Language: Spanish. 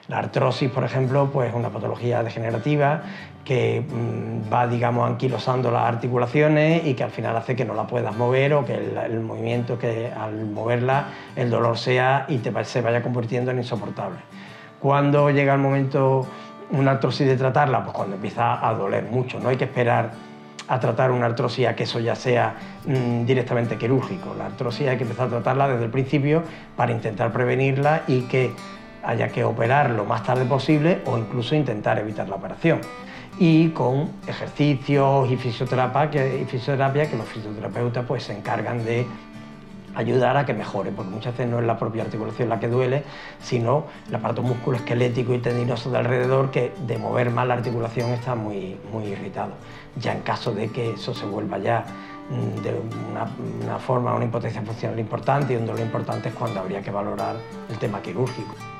La artrosis, por ejemplo, pues es una patología degenerativa que va, digamos, anquilosando las articulaciones y que al final hace que no la puedas mover o que el movimiento, que al moverla el dolor sea y se vaya convirtiendo en insoportable. Cuando llega el momento, una artrosis, de tratarla, pues cuando empieza a doler mucho. No hay que esperar a tratar una artrosis a que eso ya sea directamente quirúrgico. La artrosis hay que empezar a tratarla desde el principio para intentar prevenirla y que haya que operar lo más tarde posible o incluso intentar evitar la operación. Y con ejercicios y fisioterapia que los fisioterapeutas pues se encargan de ayudar a que mejore, porque muchas veces no es la propia articulación la que duele, sino el aparato musculoesquelético y tendinoso de alrededor, que de mover mal la articulación está muy irritado. Ya en caso de que eso se vuelva ya de una impotencia funcional importante y un dolor importante, es cuando habría que valorar el tema quirúrgico.